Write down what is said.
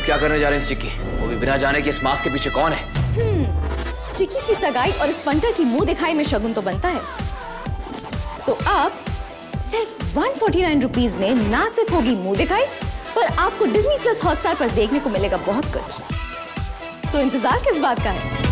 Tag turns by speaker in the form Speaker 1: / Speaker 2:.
Speaker 1: क्या करने जा रहे हैं चिक्की? वो भी बिना जाने कि इस मास्क के पीछे कौन है?
Speaker 2: चिक्की की सगाई और स्पंटर की मुंह दिखाई में शगुन तो बनता है। तो अब सिर्फ 149 रुपीज में ना सिर्फ होगी मुंह दिखाई, पर आपको डिज्नी प्लस हॉटस्टार पर देखने को मिलेगा बहुत कुछ। तो इंतजार किस बात का है?